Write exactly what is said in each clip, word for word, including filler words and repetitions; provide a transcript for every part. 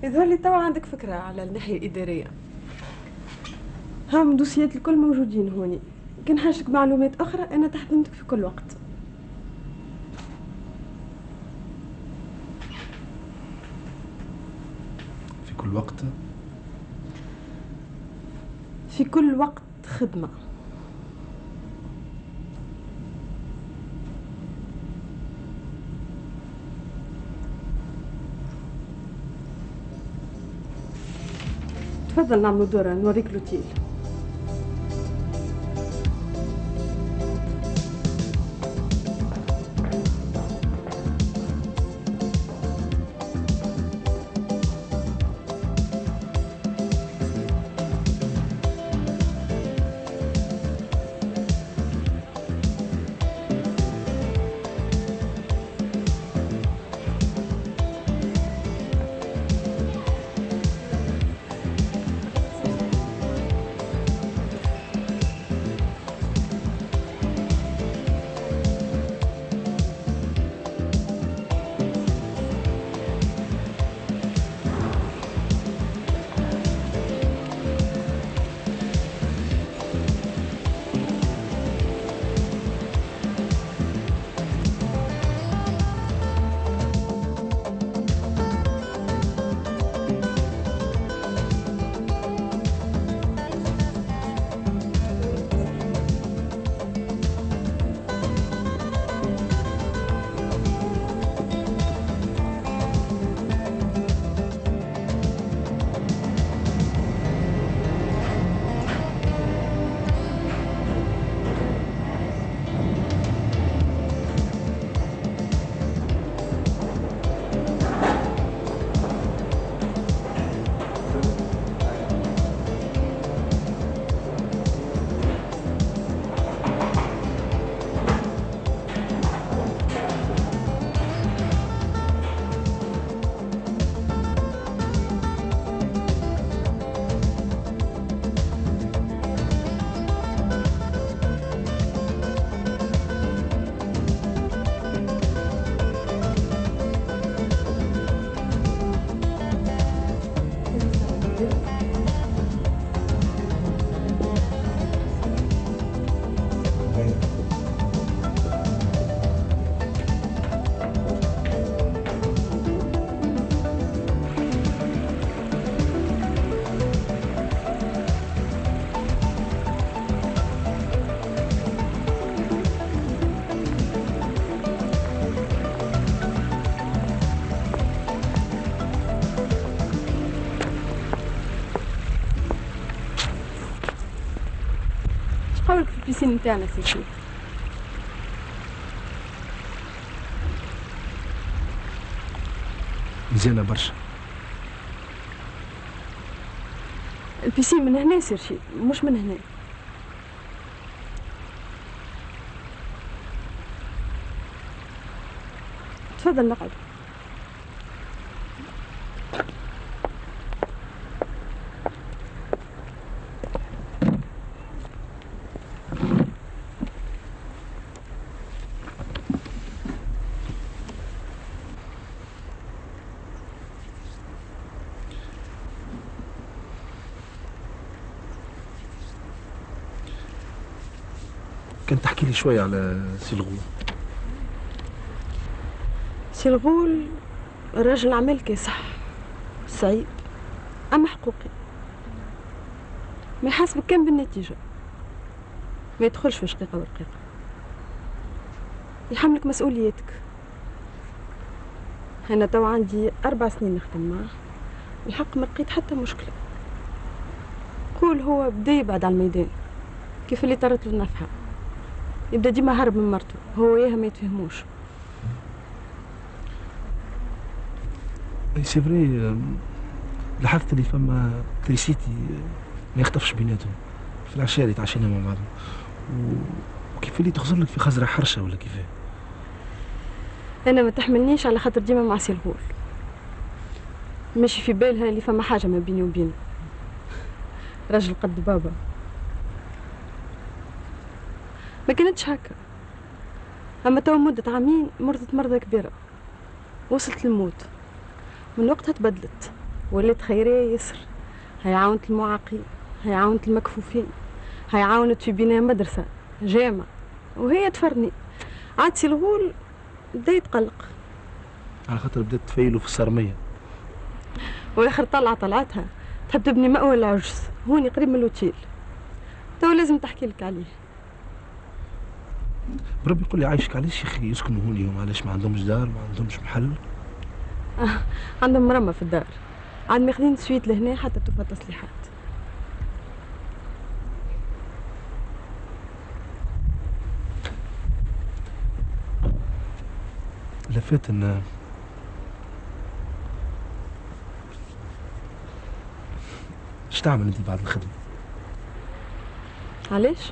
يظهر لي توا عندك فكرة على الناحية الإدارية. هام دوسيات الكل موجودين هوني، كان حاجتك معلومات أخرى أنا تحت خدمتك في كل وقت. في كل وقت؟ في كل وقت خدمة. تفضل نعملوا دورة نوريك لوتيل. قولك في البيسين نتاعنا سيدي. مزيانة برشا. البيسين من هنا يصير شيء مش من هنا. تفضل نقعد. كنت تحكي لي شوية على سي الغول. سي الغول راجل عمل كاسح صعيب أما حقوقي، ما يحاسبك كان بالنتيجة، ما يدخلش في شقيقة ورقيقة، يحملك مسؤوليتك. أنا توا عندي أربع سنين نخدم معاه، الحق ما لقيت حتى مشكلة. قول هو بدا يبعد على الميدان كيف اللي طرت له نفحة، يبدا ديما هرب من مرته، هو وياها ما يتفهموش. سي فري، لاحظت اللي فما تريسيتي ما يخطفش بيناتهم في العشاء اللي تعشينا مع بعض، وكيف اللي تخزر لك في خزرة حرشة ولا كيفاه؟ أنا ما تحملنيش على خاطر ديما مع سي الغول، ماشي في بالها اللي فما حاجة ما بيني وبينه، راجل قد بابا. ما كانتش هكا، أما تو مدة عامين مرضت مرضى كبيرة، وصلت للموت، من وقتها تبدلت. ولات خيرية يسر. هي عاونت المعاقين، هي عاونت المكفوفين، هي عاونت في بناء مدرسة جامع، وهي تفرني. عادسي الغول بدا يتقلق على خاطر بدات تفيلوا في الصرمية. واخر طلعة طلعتها تحب تبني مأوى العجز هوني قريب من الأوتيل. تو لازم تحكي لك عليه. بربي يقول لي عايشك علاش يا اخي يسكنوا هوني هم؟ علاش ما عندهمش دار، ما عندهمش محل؟ آه. عندهم مرمى في الدار، عاد ماخذين سويت لهنا حتى توفى تصليحات. لفات ان ايش تعمل انت بعد الخدمة؟ علاش؟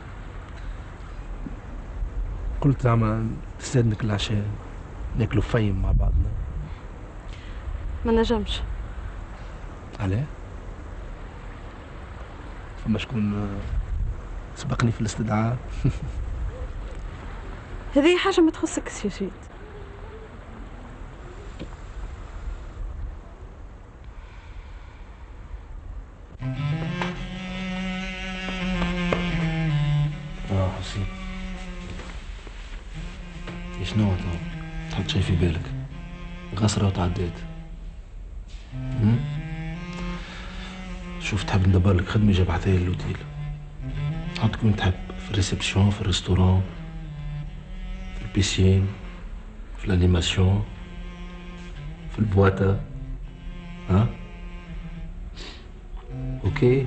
قلت زعما تستاذنك العشاء ناكلوا فيم مع بعضنا. ما نجمش. علاه؟ فما شكون سبقني في الاستدعاء؟ هذه حاجة ما تخصك يا سيد. اه حسين، شنو تو؟ تحط شي في بالك؟ غسرة وتعديت. شوف تحب ندبر لك خدمة جابعتها لي للأوتيل. حط وين تحب، في الريسبسيون، في الريستوران، في البيسين، في الانيماسيون، في البواتا. ها؟ اوكي؟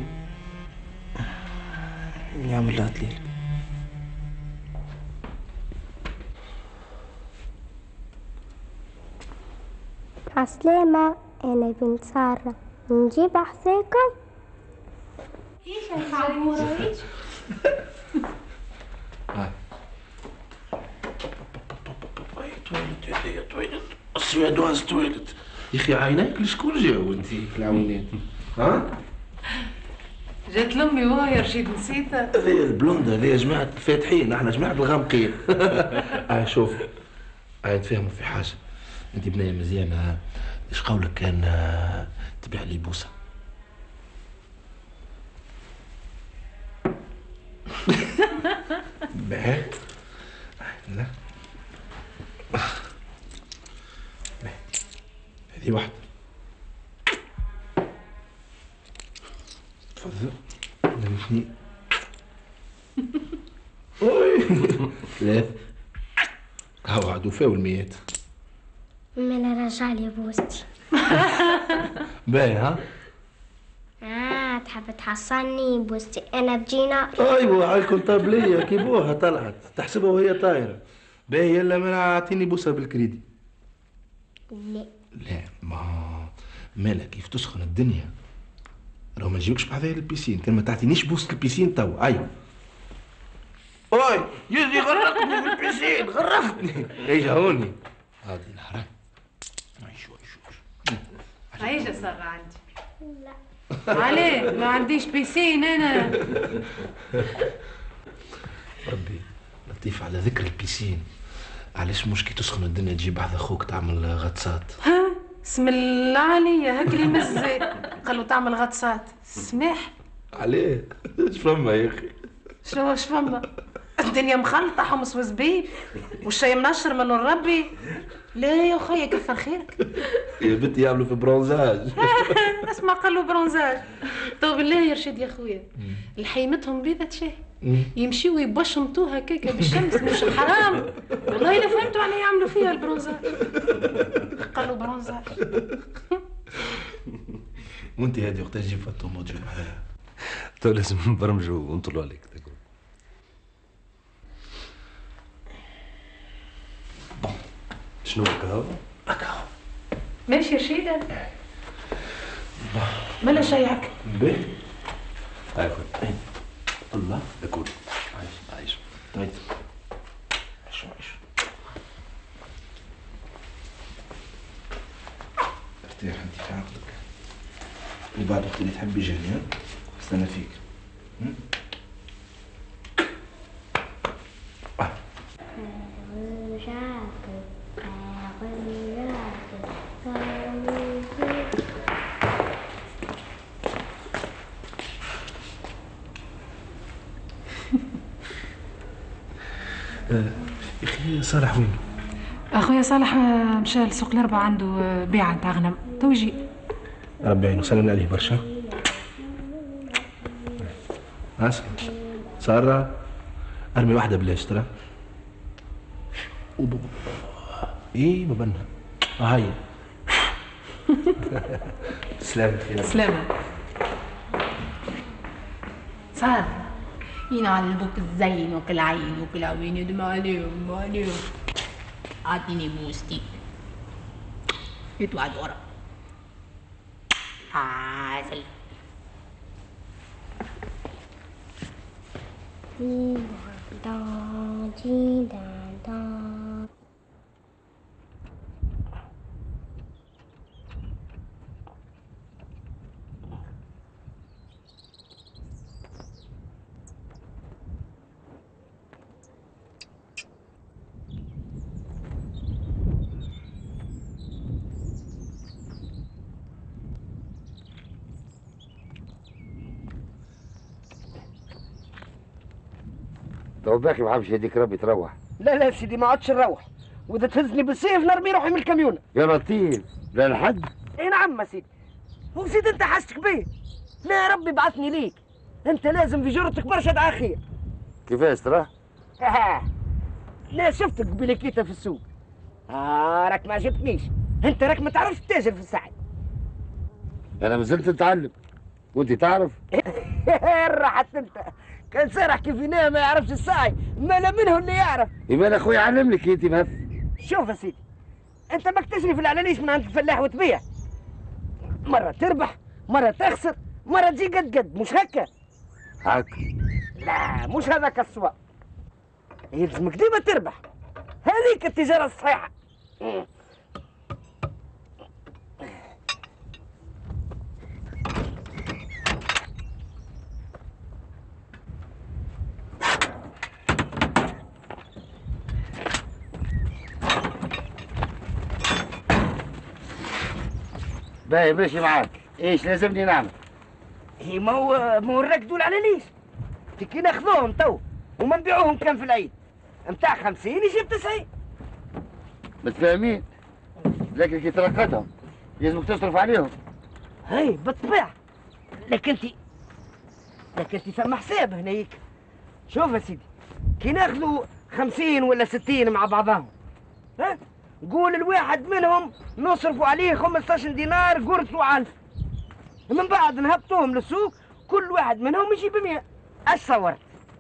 يعمل لها تليل. عسلامة، أنا بنت سارة، نجيب حساكم؟ ايش يا حبيبي ايش؟ هاي تويلت يا تويلت، السويدواز تويلت. يا اخي عينيك لشكون جاو انت العوينات؟ ها؟ جات لامي وهو يا رشيد نسيتها. هذه البلوندة، هذه جماعة الفاتحين، احنا جماعة الغامقين. اه شوف، اه نتفاهموا في حاجة. انت بنية مزيانة، ايش قولك كان تبيع لي بوسة؟ باهي؟ لا هذه واحدة. تفضل. هذه اثنين. ثلاث. هاو عدو فاول ميات. من رجع لي بوستي. باهي ها؟ آه تحب تحصلني بوستي أنا بجينا. ايوه على الكونتابلية كيبوها طلعت تحسبها وهي طايرة. باهي يلا ما اعطيني بوسة بالكريدي. لا لا ما مالك كيف تسخن الدنيا؟ لو ما نجيوكش بهذا البيسين، كان ما تعطينيش بوسة البيسين تو. ايوه اوي يزي غرقتني في البيسين، غرقتني. ايش هوني هادي نهرك. شوي شوي عايشة صار عندي. لا عليه ما عنديش بيسين انا. ربي لطيف على ذكر البيسين. علاش مش كي تسخن الدنيا تجيب واحد اخوك تعمل غطسات؟ ها بسم الله عليا هكلي مزي قالوا تعمل غطسات سماح. عليه ايش فما يا اخي؟ شو اش فما؟ الدنيا مخلطة حمص وزبيب والشاي منشر من ربي. لا يا خويا كثر خيرك. يا بنتي يعملوا في برونزاج. اسمع قالوا برونزاج. تو بالله يا رشيد يا خويا لحيمتهم بيضة شاي يمشيوا يبشمطوها هكاكا بالشمس مش حرام والله لا فهمتوا على يعملوا فيها البرونزاج. قالوا برونزاج. وانت هادي وقتاش تجيب فاتوم وتجيب معايا؟ تو لازم نبرمجوا ونطلوا عليك. شنو القهوة؟ القهوة ماشي رشيدة. مالا شاي هكا. باهي. هاي خويا. الله لكل. عايش عايش. طيب. عيش عيش. ارتاح انت في عقلك. وبعد وقت اللي تحبي جاني ها؟ استنى فيك. يا اخي صالح وين؟ اخويا صالح مشى لسوق الاربعة عنده بيعة نتاع غنم تو يجي. ربي يعينه سلمنا عليه برشا. اسمع سارة ارمي واحدة بلاش ترى. ايه مبنها هاي. سلامة سلامة. صار ينعلبوك الزين وكل عين وكل عوين يدم عليهم عليهم. اعطيني بوستي يتوعد ورا. عسل. دا جي دا دا. لو باقي ما عرفش هذيك ربي تروح. لا لا سيدي ما عادش نروح، واذا تهزني بالسيف نرمي روحي من الكاميونه. يا لطيف لا الحد. اي نعم سيدي. وزيد انت حاجتك بيه. لا ربي بعثني ليك. انت لازم في جرتك برشا دعاء خير. كيفاش ترى؟ لا شفتك بليكيتا في السوق. اه راك ما عجبتنيش. انت راك ما تعرفش تتاجر في الساعه. انا مازلت نتعلم وانت تعرف. راحت انت. كان سارح كيف ينام ما يعرفش الساعي، مالا منه اللي يعرف. يبقى اخوي علم لك انت بس. شوف يا سيدي، انت ماك تشري في العلاليش من عند الفلاح وتبيع. مرة تربح، مرة تخسر، مرة تجي قد قد، مش هكا؟ هكا؟ لا مش هذاك السواء. يلزمك ديما تربح. هذيك التجارة الصحيحة. باهي ماشي معاك، ايش لازمني نعمل؟ هي ما هو ما هو نركدوا العلاليش. كي ناخذوهم تو وما نبيعوهم كان في العيد. نتاع خمسين يجيب تسعين. متفاهمين؟ لكن كي ترقدهم لازمك تصرف عليهم. هاي بالطبيعة. لكن انت لكن انت فما حساب هنايك. شوف يا سيدي، كي ناخذوا خمسين ولا ستين مع بعضهم، ها؟ قول الواحد منهم نصرفوا عليه خمسطاش دينار قرص وعلف. من بعد نهبطوهم للسوق كل واحد منهم يجيب مية. اش صورت؟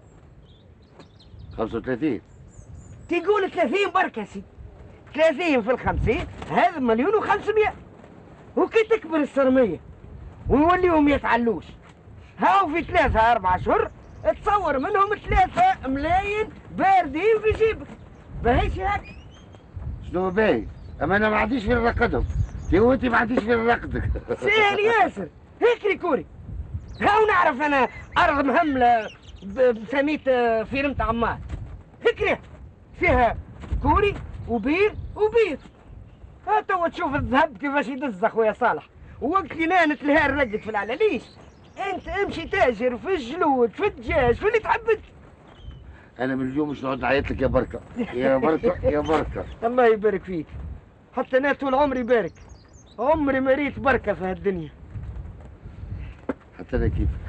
خمسة وثلاثين. تقول ثلاثين برك يا سيدي. ثلاثين في الخمسين هذا مليون وخمسمية. وكي تكبر السرمية ويوليهم يتعلوش، هاو في ثلاثة أربعة أشهر تصور منهم ثلاثة ملايين باردين في جيبك. باهيش هيك؟ شنو باهي؟ اما انا ما عنديش في نرقدهم. يا انت ما عنديش في نرقدك. سهل ياسر، هيك ريكوري. هاو نعرف انا ارض مهملة بسميت فيرمة عمار. هيك فيها كوري وبير وبير. ها توا تشوف الذهب كيفاش يدز اخويا صالح. ووقت اللي نانت الهار رقد في العلاليش، انت امشي تاجر في الجلود في الدجاج في اللي تحب. انا من اليوم مش نقعد نعيط لك يا بركه يا بركه يا بركه. الله يبارك فيك. حتى انا طول عمري يبارك. عمري ما ريت بركه في هالدنيا. حتى انا كيفك.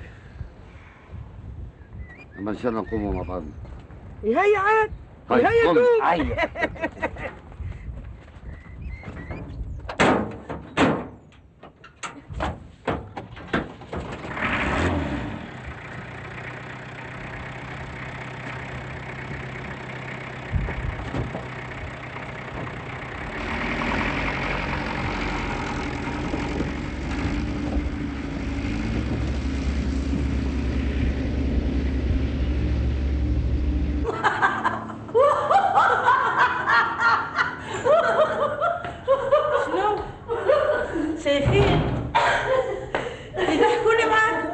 اما ان شاء الله نقوموا مع بعضنا. هيا عاد. طيب هيا قوم قوم. هيا. شايفين؟ يضحكوني معاك.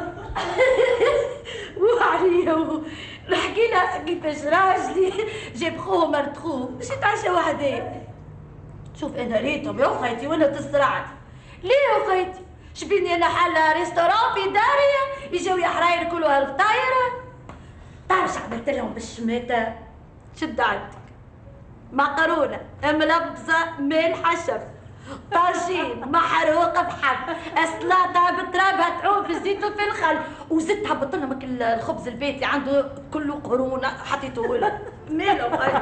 وعليا نحكي لها كيفاش راجلي جاب خوه مرت خوه باش يتعشى وحدي. شوف انا ريتهم يا خيتي وانا تسرعت. ليه يا خيتي؟ شبيني انا حالة ريستوران في داري يجوا يا حراير كلوا الفطاير. تعرف عملت لهم بالشماتة؟ شد عندك مقرونه ملبسه من حشف، طاجين محروق بحب، سلطه بترابها تعوم في الزيت وفي الخل، وزدتها بطلمك الخبز البيتي عنده كله قرونه حطيته له ماله خير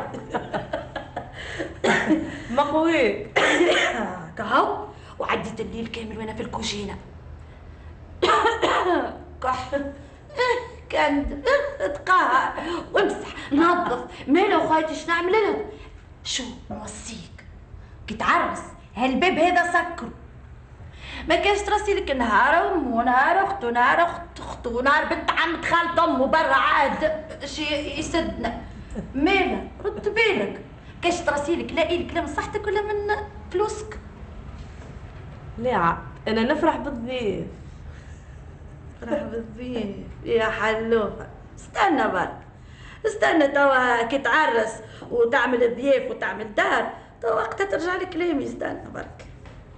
مقوي كهو. وعديت الليل كامل وانا في الكوجينه كح كند تقهر وامسح نظف ماله خايتي اش نعمل لهم؟ شو نوصيك كي تعرس هالباب هذا سكرو، ما كانش ترسيلك نهار امو نهار اختو نهار اخت اختو نهار بنت عمة خالة امو برا عاد شي يسدنا مالا رد بالك كاش ترسيلك لا إلك لا من صحتك ولا من فلوسك. لا عاد انا نفرح بالضيف. فرح بالضيف يا حلوفه. استنى برك استنى توا كي تعرس وتعمل ضياف وتعمل دار توا وقتها ترجع لك كلامي. استنى برك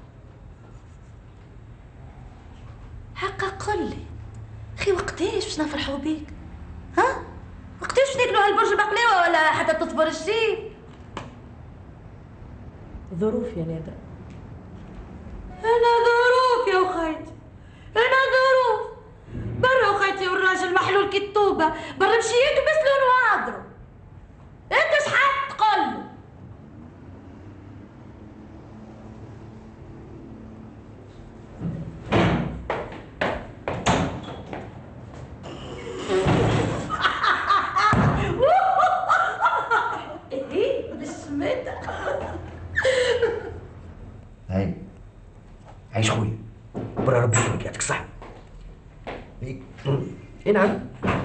حقا قل لي اخي وقتاش باش نفرحوا بيك؟ ها؟ وقتاش باش ناكلوا هالبرج بقلاوه ولا حتى تصبر الشيء؟ ظروف يا نادرة. انا ظروف يا وخيتي انا ظروف برا وخيتي والراجل محلول كي الطوبه برا مشي يكبس له نواضرو. انت شحال تقول له؟ ايه بالشماتة. هاي عيش خويا برا ربي يخليك يعطيك الصحة. اي نعم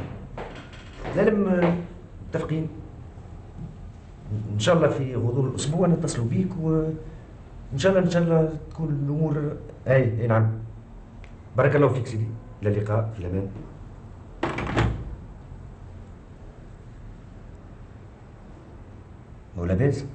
لازم متفقين ان شاء الله في غضون الاسبوع نتصلوا بيك وان شاء الله ان شاء الله تكون الامور. اي اي نعم بارك الله فيك سيدي. الى اللقاء في الامان. مولا باز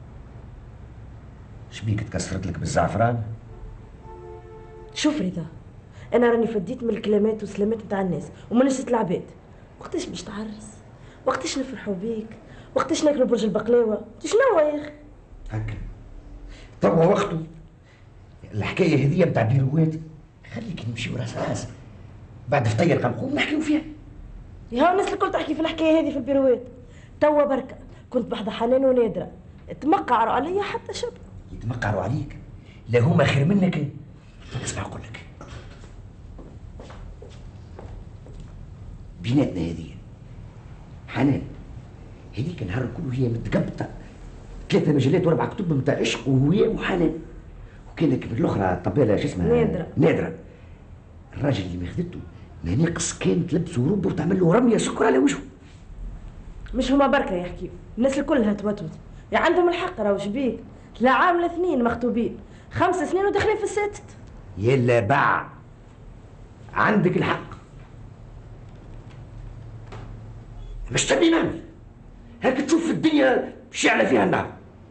شبيك تكسرت لك بالزعفران؟ شوف رضا انا راني فديت من الكلمات والسلامات بتاع الناس ومن نشرة العباد. وقتاش باش تعرس؟ وقتاش نفرحوا بيك؟ وقتاش ناكلوا برج البقلاوه؟ شنو يا اخي؟ هكا توا وقته. الحكايه هذيا بتاع بيروات خليك نمشيو راس راس بعد فطير قمقوم نحكيو فيها. يا الناس الكل تحكي في الحكايه هذه في البيروات. توا بركه كنت بحذا حنان ونادره تمقعروا عليا حتى شب. يتمقعروا عليك؟ لا هما خير منك. اسمع اقول لك بيناتنا هذه حنان هذيك النهار كله هي متقبطه ثلاثه مجلات واربع كتب نتاع عشق وهوية وحنان. وكانك بالاخرى طباله شو اسمها نادره نادره. الراجل اللي ماخذته ما ناقص كان تلبسه رب وتعمل له رميه سكر على وجهه. مش هما بركه يحكيو الناس الكلها توتوت. يا عندهم الحق راهو شبيك. لا عام لا اثنين مخطوبين خمس سنين وداخلين في السادس. يلا باع عندك الحق. باش تبي نعمل هاك تشوف الدنيا شعلة فيها النار.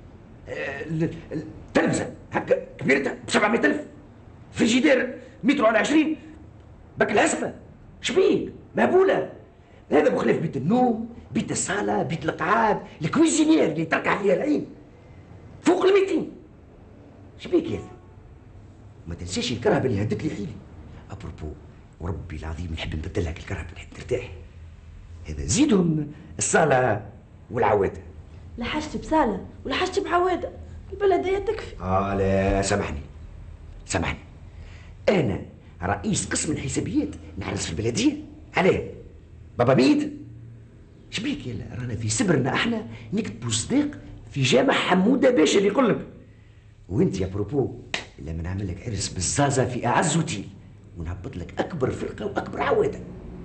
التلفزة هاك كبيرتها ب سبعمية ألف، فريجيدير مترو على عشرين، باك العسبة شبيك مهبولة. هذا بخلاف بيت النوم، بيت الصالة، بيت القعاد، الكويزينير اللي تركع فيها العين فوق الميتين. شبيك يا ما تنساش الكرهبة اللي هدت لي حيلي. أبروبو وربي العظيم نحب نبدل لك الكرهبة نحب ترتاح. هذا زيدهم الصالة والعوادة. لا حاجتي بصالة ولا حاجتي بعوادة، البلدية تكفي. اه لا سامحني سامحني أنا رئيس قسم الحسابيات نعرس في البلدية. علاه؟ بابا ميت؟ شبيك يلا رانا في سبرنا احنا نكتبوا صديق في جامع حمودة باشا اللي يقول لك. وانت يا بروبو لما نعمل لك عرس بالزازة في أعز اوتيل ونهبط لك أكبر فرقة وأكبر عوادة.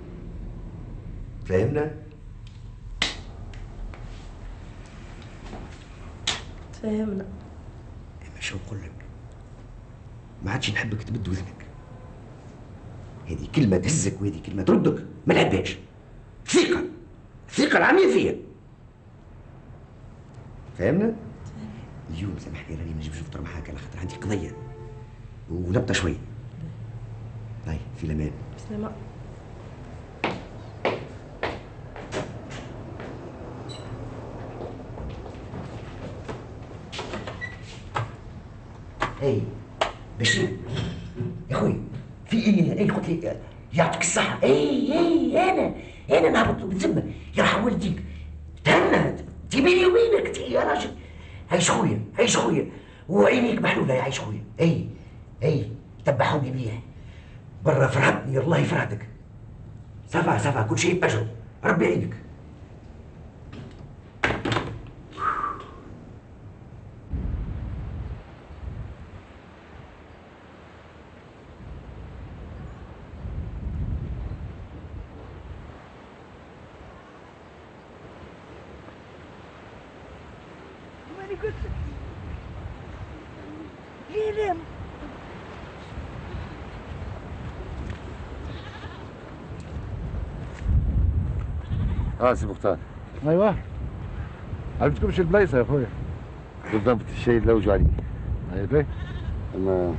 فهمنا؟ تفهمنا. اما شو نقول لك ما عادش نحبك تمد وذنك. هذه كلمة تهزك وهذه كلمة تردك ما نحبهاش. ثقة ثقة العامية فيا. فهمنا؟ اليوم سامحني راني ما نجمش نفطر معاك على خاطر عندي قضية ونبطة شوي. هاي في الأمان. بسلامة. اي بشير يا خويا في ايه؟ اي قلت لي يعطيك الصحة. اي اي انا انا نهبط بالذمة يرحم والديك. تهنى انت بيني وبينك انت يا راجل. عيش خويا عيش خويا وعينيك محلولة يا عيش خويا. اي اي تبعوني بيه برا فرحتني الله يفرحتك. سافا سافا كل شيء بأجره ربي يعينك. ليه ليه اه سي مختار. ايوه عرفتكمش البلايصه يا اخويا. بالضبط الشيء اللي لوجوا عليه. ايوه اما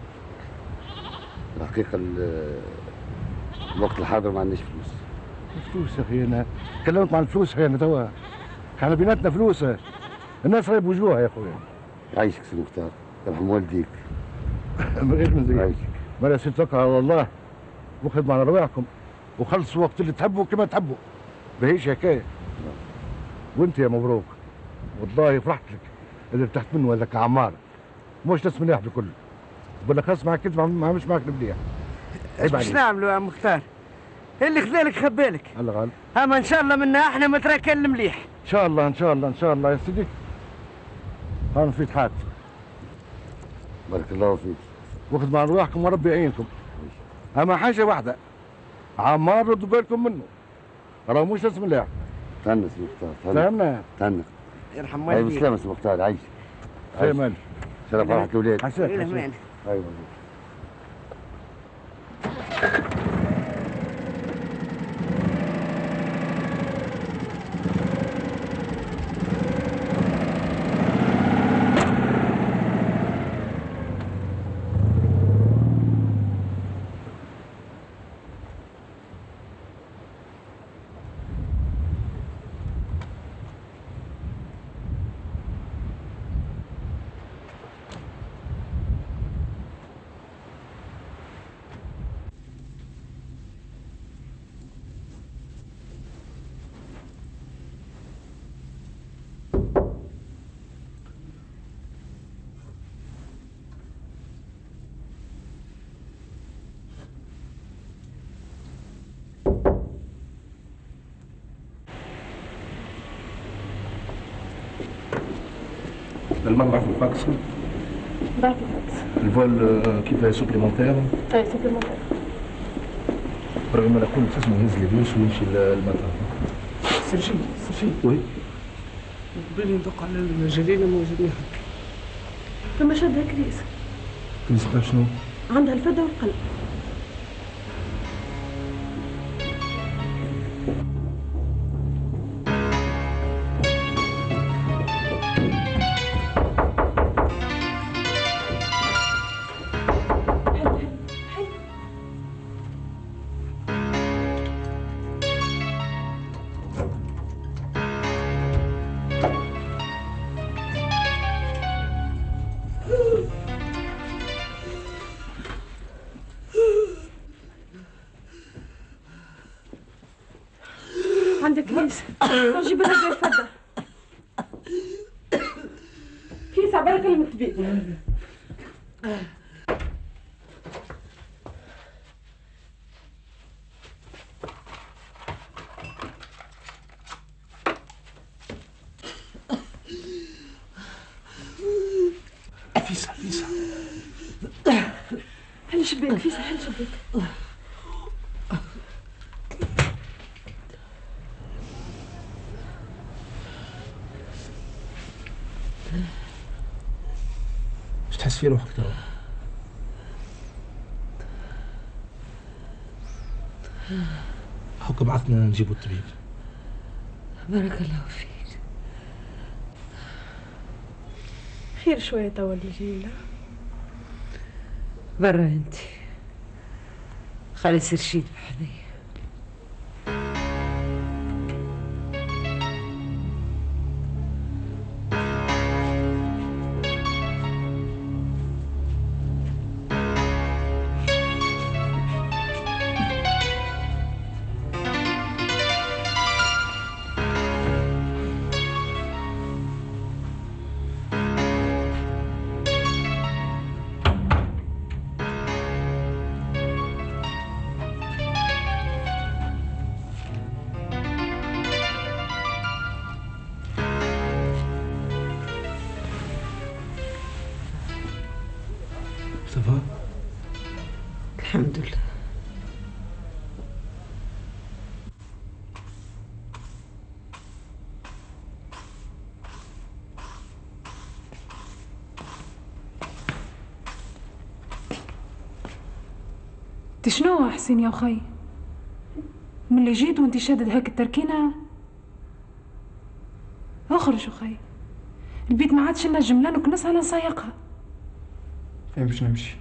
الحقيقه الوقت الحاضر ما عندناش فلوس. فلوس يا اخي انا كلمت مع الفلوس انا توا احنا بيناتنا فلوس. الناس راهي بوجوها يا اخويا. يعيشك سي مختار يرحم والديك. من غير من زيك. يعيشك. ما سير توكل على الله وخدموا على رواحكم وخلصوا وقت اللي تحبوا كما تحبوا. بهيش حكايه. وانت يا مبروك والله فرحت لك اللي ارتحت منه هذاك عمار. مش ناس مليح بكل بالاخص معك انت ما مش معك مليح. ايش باش نعملوا يا مختار؟ اللي خذالك خبالك. الله غالب. اما ان شاء الله منا احنا متراكين المليح. ان شاء الله ان شاء الله ان شاء الله يا سيدي. هان في حات. بارك الله فيك. واخد مع رواحكم وربي يعينكم. اما حاجه واحده عمار ردوا بالكم منه راه مش اسم مليح. تهنى سي مختار فهمنا. تهنى. يرحم والديك. ايوه بالسلامة سي مختار عايش. خير مالك. شرف فرحة الأولاد. عساك. ايوه المال بعث الفاكس. بعث الفاكس. الفول كيف سوبليمونتير؟ اي سوبليمونتير. رغم ما نكون اسمه يهز لي بيوس ويمشي للمطار. سيرجي سيرجي وي. قبل ندق على الجليله ما وجدناها. ثم شدها كريس. كريس بتاع شنو؟ عندها الفدا والقلب. عندك كيس جيب لها زي الفدا. كيس عبالك المتبيع. فيسا فيسا حل شباك فيسا حل شباك. مش تحس في روحك ترى؟ حك بعثنا نجيبوا الطبيب. بارك الله فيك. خير شوية توا الليلة. برا انت خلي سير شيد بحذايا. الحمد لله. انت شنو حسين يا اخي؟ من اللي جيت وانت شادد هاك التركينه؟ اخرج اخي، البيت ما عادش لنا جملان وكنس على نسايقها. فين باش نمشي؟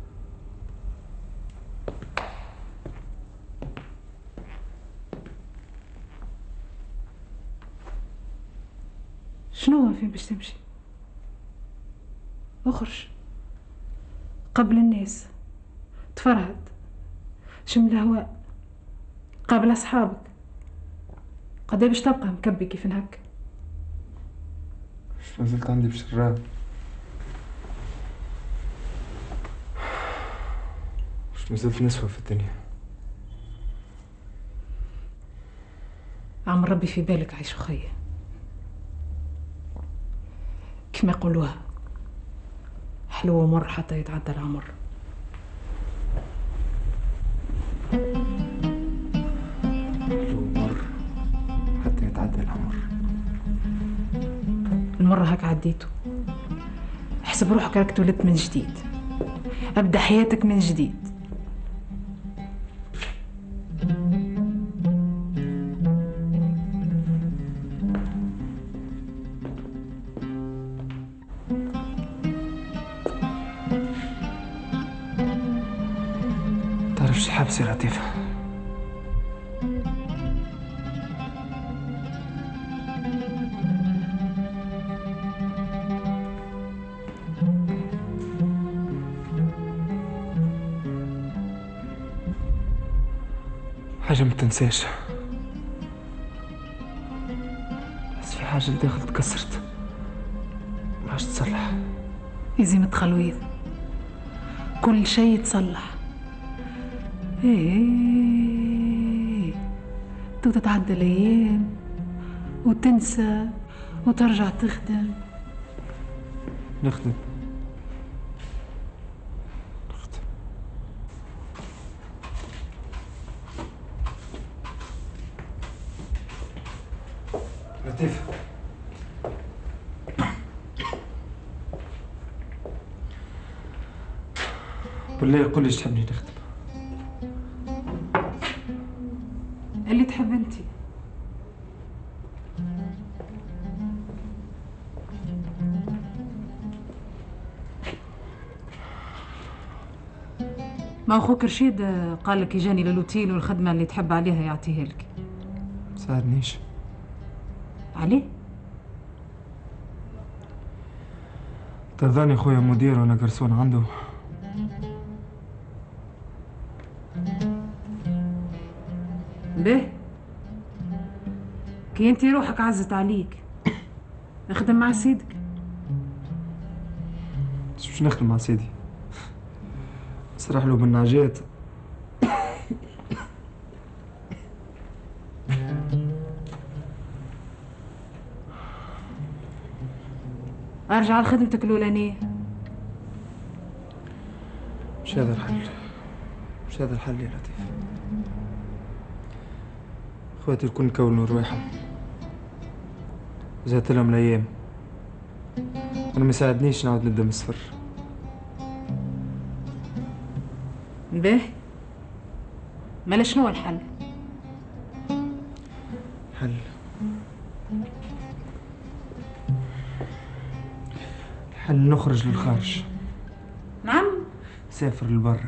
شنو فين باش تمشي؟ اخرج قبل الناس، تفرهد، شم الهواء، قابل اصحابك. قداش باش تبقى مكبي كيف هكا؟ مش مازلت عندي باش نراه. مش مازلت نسوى في الدنيا. عم ربي في بالك عيش خي، كما يقولوها حلو ومر حتى يتعدى العمر. حلو ومر حتى يتعدى العمر. المرة هاك عديته، احسب روحك راك تولدت من جديد، ابدأ حياتك من جديد. تعرف شي حابس يا لطيفة؟ حاجة ما تنساش، بس في حاجة لداخل تكسرت ما عادش تصلح. يزيم تخلويض، كل شيء يتصلح. ايه تو تتعدى الايام وتنسى وترجع تخدم. نخدم لطيف. بالله قول لي تحبني نخدم. اللي تحب انتي. ما اخوك رشيد قال لك يجاني للوتيل والخدمه اللي تحب عليها يعطيها لك. ساعدنيش. عليه؟ ترضاني خويا مدير وانا قرصون عنده؟ به كي انتي روحك عزت عليك اخدم مع سيدك. مش باش نخدم مع سيدي، سرح له بالنعجات. ارجع لخدمتك الاولانيه. مش هذا الحل، مش هذا الحل يا لطيف. خواتي الكل كونوا رواحهم، زادت لهم الايام، انا ما يساعدنيش نعاود نبدا من الصفر. به مالا شنو الحل؟ حل الحل نخرج للخارج. نعم. سافر لبرا.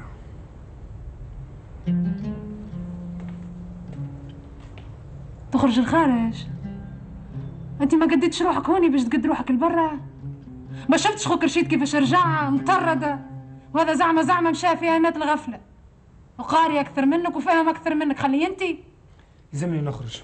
تخرج الخارج؟ انت ما قديتش روحك هوني باش تقد روحك لبرا؟ ما شفتش خوك رشيد كيفاش رجع مطردة، وهذا زعمة زعمة مشى فيها مات الغفلة، وقاري اكثر منك وفاهم اكثر منك. خلي انت. يلزمني نخرج،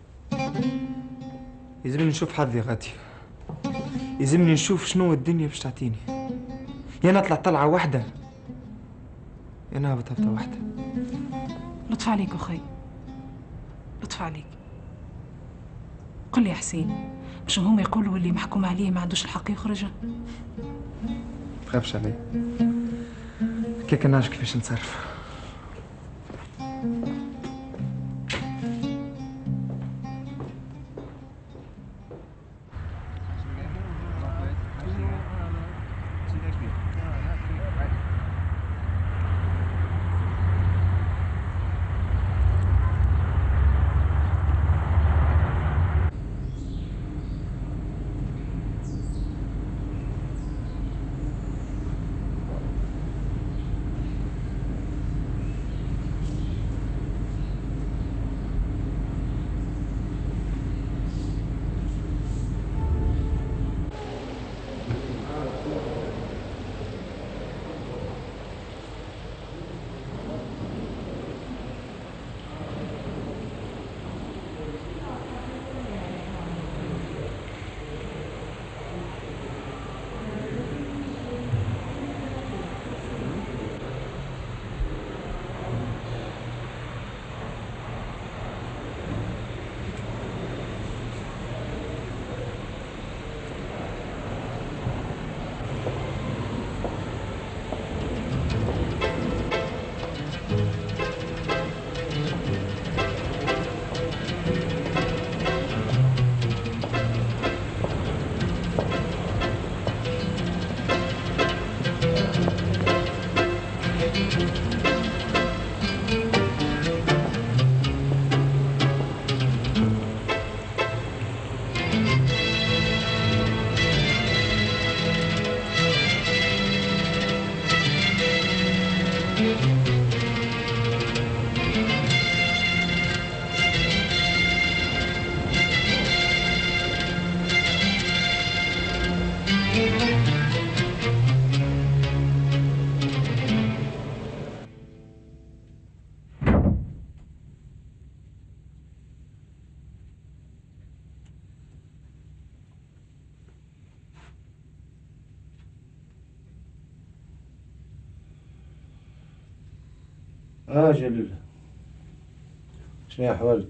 يلزمني نشوف حظي غادي، يلزمني نشوف شنو الدنيا باش تعطيني. يا نطلع طلعة واحدة يا نهبط هبطة واحدة. لطف عليك اخي، لطف عليك. قل لي يا حسين، مش هم يقولوا اللي محكوم عليه ما عندوش الحق يخرج؟ تخافش علي، هكاك نعرف كيفاش نتصرف. اه جليلة، شنو احوالك؟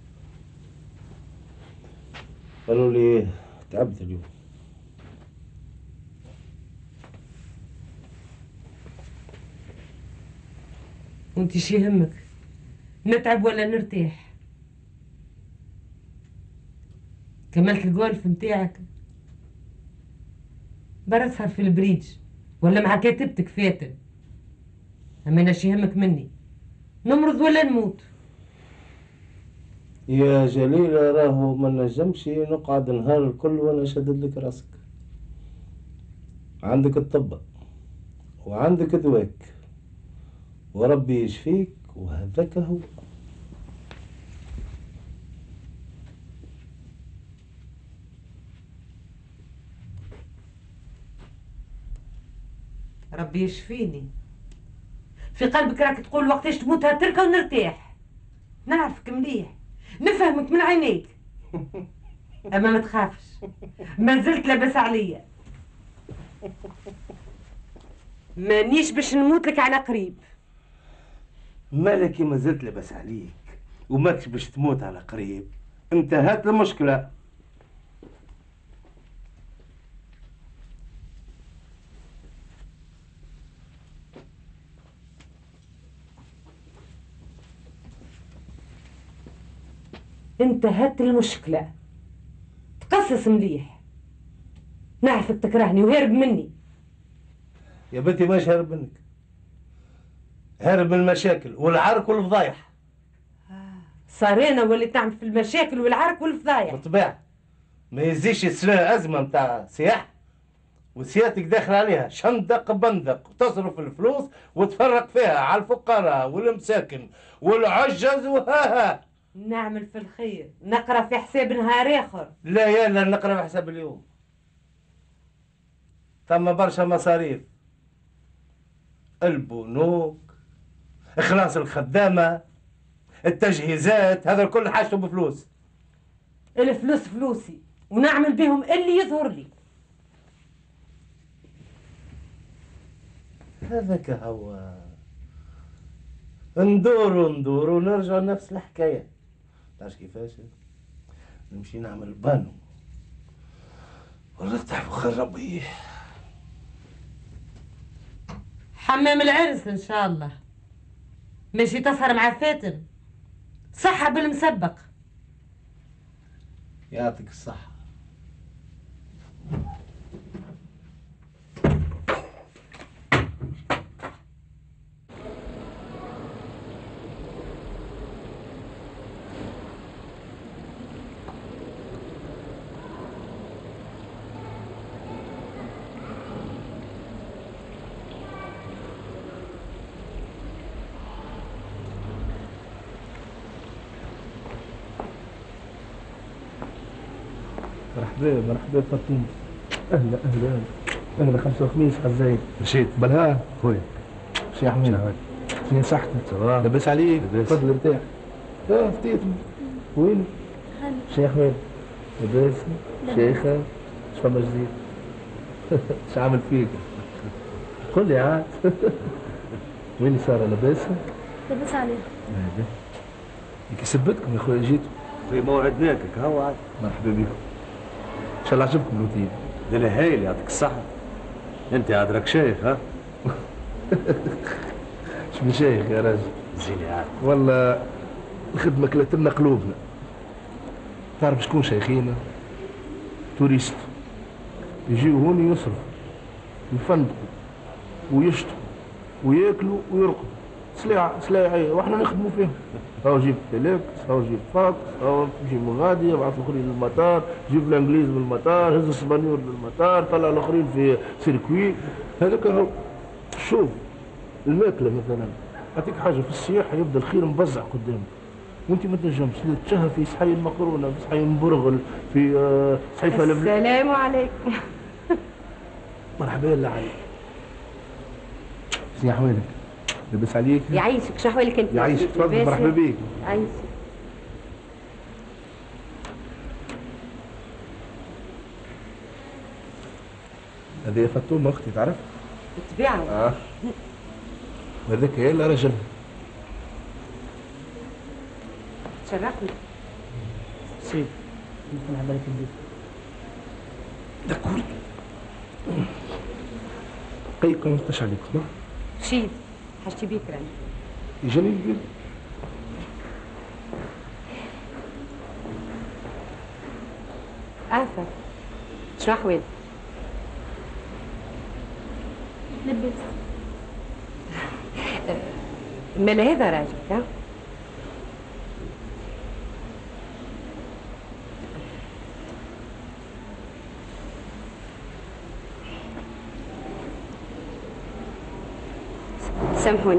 قالوا لي تعبت اليوم. وانت شي يهمك نتعب ولا نرتاح؟ كملت الجولف متاعك؟ برا تسهر في البريج ولا مع كاتبتك فاتن؟ اما انا شي يهمك مني نمرض ولا نموت؟ يا جليلة راهو ما نجمش نقعد نهار الكل وانا شدد لك راسك. عندك الطب وعندك دواك وربي يشفيك وهذاك هو. ربي يشفيني. في قلبك راك تقول وقتاش تموت هتركة ونرتاح. نعرفك مليح، نفهمك من عينيك. اما ما تخافش، ما زلت لاباس عليا. مانيش باش نموت لك على قريب. مالك ما زلت لاباس عليك وماكش باش تموت على قريب. انتهت المشكلة. انتهت المشكلة. تقصص مليح. نعرفك تكرهني وهرب مني. يا بنتي ماش هرب منك، هرب من المشاكل والعرك والفضايح. صار انا وليت نعمل في المشاكل والعرك والفضايح. بالطبيعة ما يزيش يصير أزمة متاع سياح وسيادتك داخل عليها شندق بندق وتصرف الفلوس وتفرق فيها على الفقراء والمساكن والعجز وها. نعمل في الخير، نقرا في حساب نهار اخر. لا يا لا نقرا في حساب اليوم. ثم برشا مصاريف، البنوك، اخلاص الخدامه، التجهيزات، هذا الكل حاجته بفلوس. الفلوس فلوسي ونعمل بهم اللي يظهر لي. هذاك هو. ندور ندور ونرجع نفس الحكايه. تعرف كيفاش؟ نمشي نعمل بانو ونرتاح وخير ربي. حمام العرس ان شاء الله. ماشي تسهر مع فاتن؟ صحة بالمسبق. يعطيك الصحة. مرحبا مرحبا فاطمة. اهلا اهلا اهلا. خمسة وخميس حزين مشيت بلها خويا. شي حميد شنو صحتك؟ لاباس عليك؟ تفضل ارتاح. اه فتيت. وين؟ شي حميد لاباس؟ شيخة اش فما جديد؟ اش عامل فيك؟ قول لي عاد. وين سارة لاباس؟ لاباس عليك. كي سبتكم يا خويا جيتوا في موعدناك هو عاد. مرحبا بكم. ان شاء الله عجبكم الروتين. لا هايل يعطيك الصحة. انت عاد راك شيخ ها؟ شنو شيخ يا راجل؟ زيني عاد. والله الخدمة كلت لنا قلوبنا. تعرف شكون شيخينا؟ توريست يجيو هون يصرفوا يفندقوا ويشتوا وياكلوا ويرقدوا. سلاعة سلاعة واحنا نخدموا فيهم. هاو جيب تليكس، هاو جيب فاكس، هاو جيب مغادي، يبعث الاخرين للمطار، جيب الانجليز من المطار، هز الاسبانيول للمطار، طلع الاخرين في سيركوي. هذاك هو. شوف الماكله مثلا، اعطيك حاجه في السياحه يبدا الخير مبزع قدامك وانت ما تنجمش تشهى في صحي المقرونه، في صحي المبرغل، في صحي فلفل. السلام عليكم. مرحبا الله عليك. شنو احوالك؟ لاباس عليك؟ يعيشك. شو احوالك انت؟ يعيشك. تفضل مرحبا بك. يعيشك. هذه فاطمة اختي تعرف؟ بالطبيعة. اه هذاك هي اللي رجل تشرفني. سيد نسمع بالك البيت. دكور قيقة منتش عليكم. شيد حاجتي بيك راني. يجاني البيت. آثر شنو أحوالك؟ لبس. مال هذا راجل ها؟ سامحوني.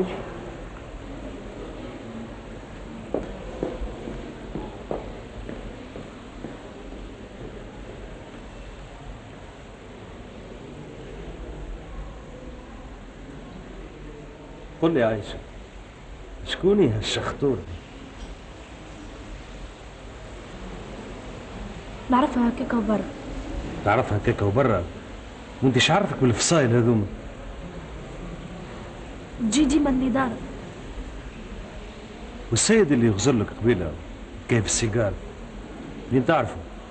قل لي عايشة، شكوني هالشخطورة؟ نعرفها هكاك وبرا. تعرفها هكاك وبرا؟ وانت ايش عرفك بالفصايل هذوما؟ تجي ديما الندارة. والسيد اللي يغزر لك قبيله كيف السيجار اللي تعرفه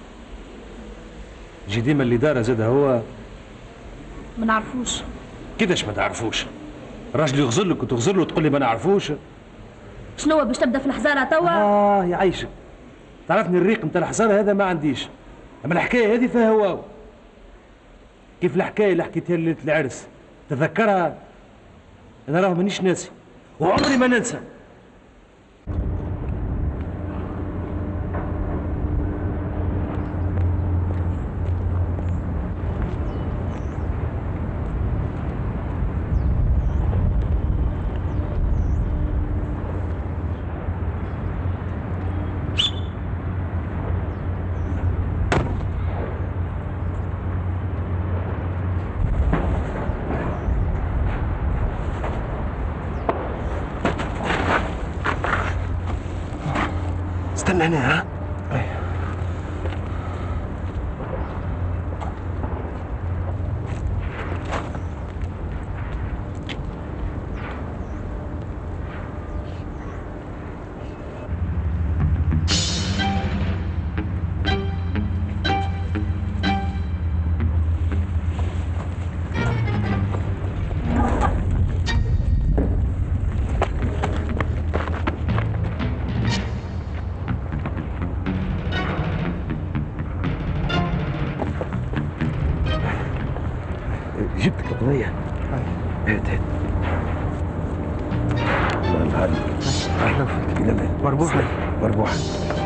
يجي ديما اللي داره زاد هو؟ ما نعرفوش. كيفاش ما تعرفوش؟ الراجل يغزر لك وتغزر له تقول لي ما نعرفوش؟ شنو باش تبدا في الحزارة توا؟ اه يعيشك، تعرفني الريق نتاع الحزارة هذا ما عنديش، اما الحكاية هذه فيها واو. كيف الحكاية اللي حكيتها ليلة العرس تذكرها؟ انا راه مانيش ناسي وعمري ما ننسى. استنى هنا. ها جبت القضية. هات هات. الله ينهارك. أهلا فيك. إلى الآن. مربوحة. مربوحة.